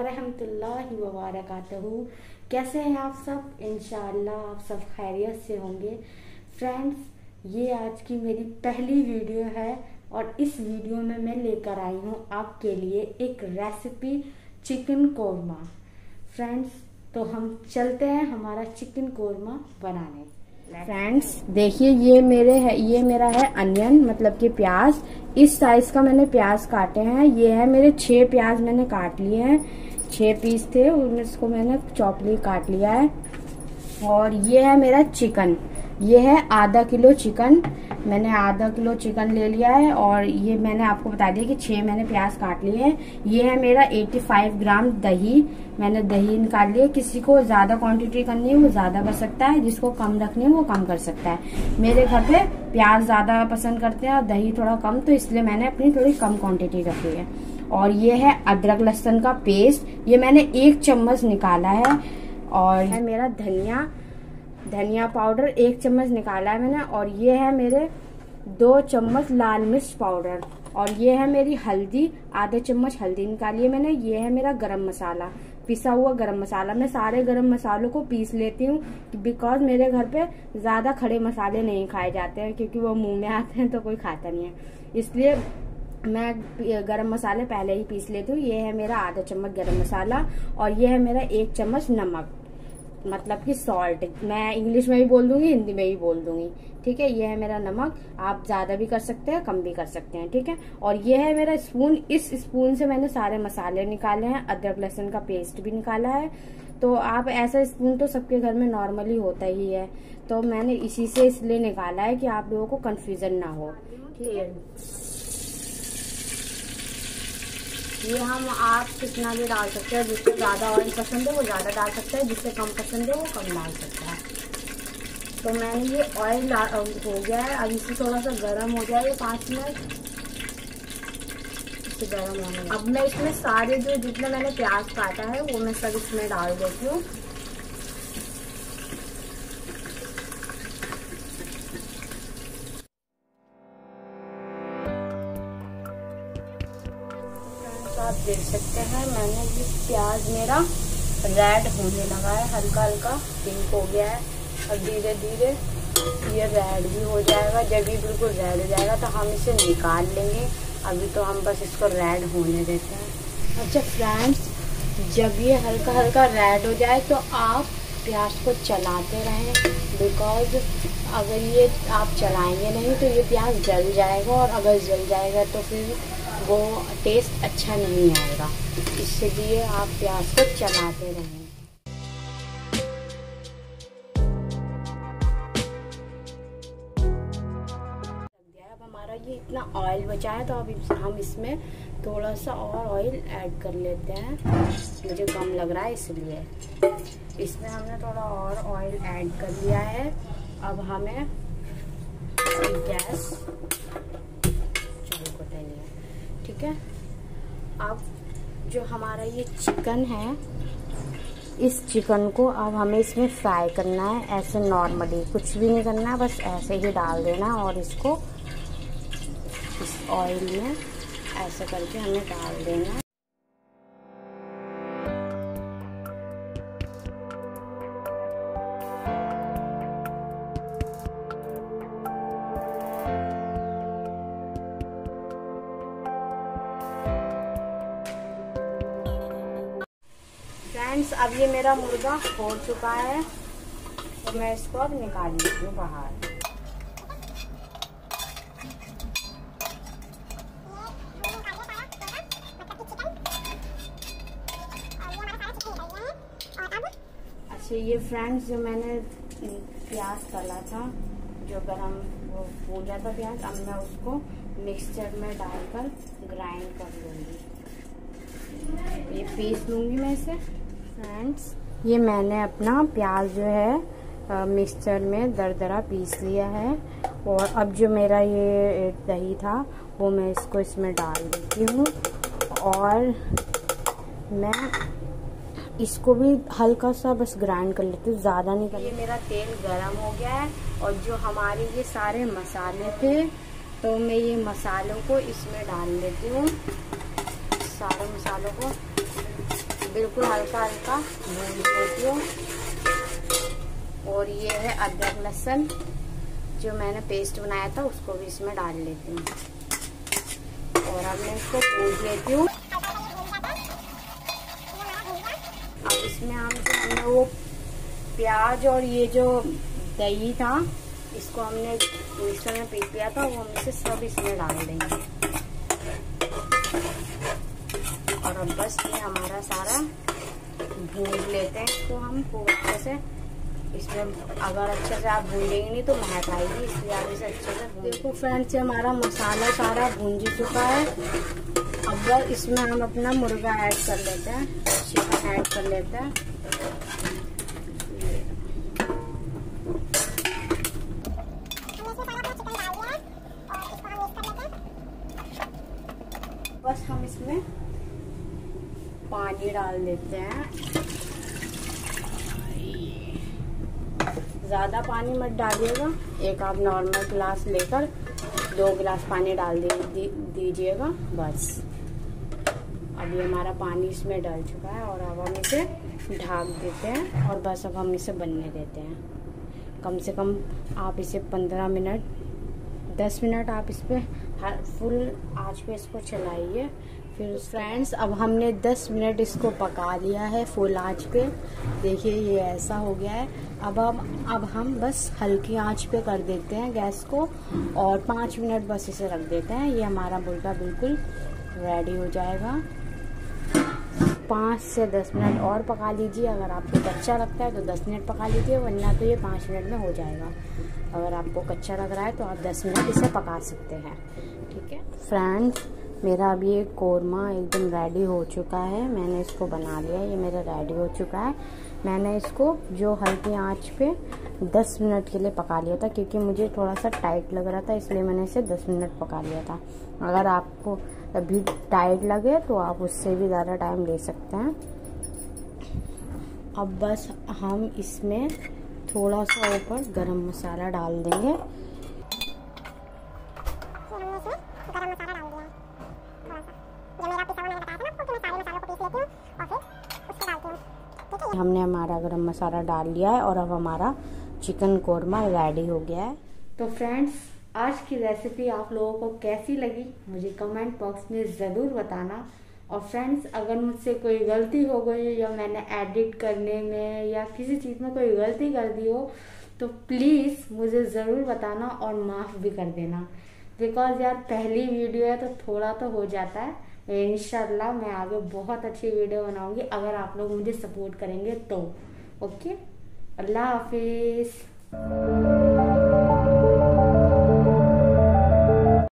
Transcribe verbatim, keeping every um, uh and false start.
वरहमतुल्लाहि व बरकातहू। कैसे हैं आप सब? इंशाअल्लाह आप सब खैरियत से होंगे। फ्रेंड्स, ये आज की मेरी पहली वीडियो है और इस वीडियो में मैं लेकर आई हूँ आपके लिए एक रेसिपी चिकन कोरमा। फ्रेंड्स, तो हम चलते हैं हमारा चिकन कोरमा बनाने। फ्रेंड्स देखिए, ये मेरे है ये मेरा है अनियन, मतलब कि प्याज। इस साइज का मैंने प्याज काटे हैं। ये है मेरे छह प्याज मैंने काट लिए हैं, छह पीस थे उनमें इसको मैंने चॉपली काट लिया है। और ये है मेरा चिकन, ये है आधा किलो चिकन। मैंने आधा किलो चिकन ले लिया है और ये मैंने आपको बता दिया कि छह मैंने प्याज काट लिए हैं। ये है मेरा पचासी ग्राम दही, मैंने दही निकाल लिया। किसी को ज्यादा क्वांटिटी करनी है वो ज्यादा कर सकता है, जिसको कम रखनी है वो कम कर सकता है। मेरे घर पे प्याज ज्यादा पसंद करते हैं और दही थोड़ा कम, तो इसलिए मैंने अपनी थोड़ी कम क्वांटिटी रखी है। और ये है अदरक लहसुन का पेस्ट, ये मैंने एक चम्मच निकाला है। और है मेरा धनिया धनिया पाउडर, एक चम्मच निकाला है मैंने। और ये है मेरे दो चम्मच लाल मिर्च पाउडर। और ये है मेरी हल्दी, आधे चम्मच हल्दी निकाली है मैंने। ये है मेरा गरम मसाला, पिसा हुआ गरम मसाला। मैं सारे गरम मसालों को पीस लेती हूँ बिकॉज मेरे घर पे ज्यादा खड़े मसाले नहीं खाए जाते हैं, क्योंकि वो मुंह में आते हैं तो कोई खाता नहीं है, इसलिए मैं गरम मसाले पहले ही पीस लेती हूँ। ये है मेरा आधा चम्मच गरम मसाला और ये है मेरा एक चम्मच नमक, मतलब कि सॉल्ट। मैं इंग्लिश में भी बोल दूंगी, हिंदी में भी बोल दूंगी, ठीक है। ये है मेरा नमक, आप ज्यादा भी कर सकते हैं कम भी कर सकते हैं, ठीक है। और ये है मेरा स्पून, इस स्पून से मैंने सारे मसाले निकाले हैं, अदरक लहसुन का पेस्ट भी निकाला है। तो आप ऐसा स्पून तो सबके घर में नॉर्मली होता ही है, तो मैंने इसी से इसलिए निकाला है कि आप लोगों को कंफ्यूजन ना हो, ठीक है। ये हम आप कितना भी डाल सकते हैं, जिससे ज्यादा ऑयल पसंद है वो ज्यादा डाल सकता है, जिससे कम पसंद है वो कम डाल सकता है। तो मैंने ये ऑयल हो गया है, अब इसे थोड़ा सा गर्म हो जाए पाँच मिनट, इसे गर्म होने। अब मैं इसमें सारे जो जितना मैंने प्याज काटा है वो मैं सब इसमें डाल देती हूँ। आप देख सकते हैं मैंने ये प्याज मेरा रेड होने लगा है, हल्का हल्का पिंक हो गया है। और धीरे धीरे ये रेड भी हो जाएगा। जब ये बिल्कुल रेड हो जाएगा तो हम इसे निकाल लेंगे। अभी तो हम बस इसको रेड होने देते हैं। अच्छा फ्रेंड्स, जब ये हल्का हल्का रेड हो जाए तो आप प्याज को चलाते रहें, बिकॉज अगर ये आप चलाएंगे नहीं तो ये प्याज जल जाएगा, और अगर जल जाएगा तो फिर वो टेस्ट अच्छा नहीं आएगा। इसलिए आप प्याज को चलाते रहें। अब हमारा ये इतना ऑयल बचा है तो अब हम इसमें थोड़ा सा और ऑयल ऐड कर लेते हैं, मुझे कम लग रहा है इसलिए। इसमें हमने थोड़ा और ऑयल ऐड कर लिया है। अब हमें गैस चालू कर लेंगे, ठीक है। अब जो हमारा ये चिकन है, इस चिकन को अब हमें इसमें फ्राई करना है, ऐसे नॉर्मली, कुछ भी नहीं करना है, बस ऐसे ही डाल देना और इसको इस ऑयल में ऐसे करके हमें डाल देना। फ्रेंड्स, अब ये मेरा मुर्गा हो चुका है तो मैं इसको अब निकाल लेती हूँ बाहर। अच्छा, ये फ्रेंड्स जो मैंने प्याज तला था, जो गरम वो भूजा था प्याज, अब मैं उसको मिक्सचर में डालकर ग्राइंड कर लूँगी, ये पीस लूँगी मैं इसे। फ्रेंड्स, ये मैंने अपना प्याज जो है मिक्सचर में दरदरा पीस लिया है। और अब जो मेरा ये दही था वो मैं इसको इसमें डाल देती हूँ और मैं इसको भी हल्का सा बस ग्राइंड कर लेती हूँ, ज़्यादा नहीं करती। ये मेरा तेल गरम हो गया है और जो हमारे ये सारे मसाले थे तो मैं ये मसालों को इसमें डाल लेती हूँ, सारे मसालों को बिल्कुल हल्का हल्का भून लेती हूँ। और ये है अदरक लहसुन जो मैंने पेस्ट बनाया था, उसको भी इसमें डाल लेती हूँ और अब मैं इसको भून लेती हूँ। अब इसमें हम जो हमने वो प्याज और ये जो दही था, इसको हमने मिक्सर में पीस लिया था, वो हम इसे सब इसमें डाल देंगे। और अब बस ये हमारा सारा भून लेते हैं इसको हम खूब अच्छे से। इसमें अगर अच्छे से आप भूनेंगे नहीं तो महक आएगी, इसलिए आप इसे अच्छे से भून। देखो फ्रेंड्स, हमारा मसाला सारा भून चुका है। अब बस इसमें हम अपना मुर्गा ऐड कर लेते हैं, चिकन ऐड कर लेते हैं। बस हम इसमें पानी डाल देते हैं। ज़्यादा पानी मत डालिएगा, एक आप नॉर्मल गिलास लेकर दो गिलास पानी डाल दी, दीजिएगा बस। अब ये हमारा पानी इसमें डल चुका है और अब हम इसे ढक देते हैं और बस अब हम इसे बनने देते हैं। कम से कम आप इसे पंद्रह मिनट दस मिनट आप इस पर हर फुल आंच पे इसको चलाइए। फिर फ्रेंड्स, अब हमने दस मिनट इसको पका लिया है फुल आंच पे। देखिए ये ऐसा हो गया है। अब हम अब हम बस हल्की आंच पे कर देते हैं गैस को और पाँच मिनट बस इसे रख देते हैं। ये हमारा मुर्गा बिल्कुल रेडी हो जाएगा। पाँच से दस मिनट और पका लीजिए। अगर आपको कच्चा लगता है तो दस मिनट पका लीजिए, वरना तो ये पाँच मिनट में हो जाएगा। अगर आपको कच्चा लग रहा है तो आप दस मिनट इसे पका सकते हैं। ठीक है फ्रेंड्स, मेरा अभी ये कोरमा एकदम रेडी हो चुका है। मैंने इसको बना लिया, ये मेरा रेडी हो चुका है। मैंने इसको जो हल्की आंच पे दस मिनट के लिए पका लिया था, क्योंकि मुझे थोड़ा सा टाइट लग रहा था, इसलिए मैंने इसे दस मिनट पका लिया था। अगर आपको अभी टाइट लगे तो आप उससे भी ज़्यादा टाइम ले सकते हैं। अब बस हम इसमें थोड़ा सा ऊपर गरम मसाला डाल देंगे। हमने हमारा गरम मसाला डाल लिया है और अब हमारा चिकन कोरमा रेडी हो गया है। तो फ्रेंड्स, आज की रेसिपी आप लोगों को कैसी लगी मुझे कमेंट बॉक्स में ज़रूर बताना। और फ्रेंड्स, अगर मुझसे कोई गलती हो गई या मैंने एडिट करने में या किसी चीज़ में कोई गलती कर दी हो तो प्लीज़ मुझे ज़रूर बताना और माफ़ भी कर देना। बिकॉज यार पहली वीडियो है तो थोड़ा तो हो जाता है। इंशाल्लाह मैं आगे बहुत अच्छी वीडियो बनाऊंगी अगर आप लोग मुझे सपोर्ट करेंगे तो। ओके, अल्लाह हाफिज़।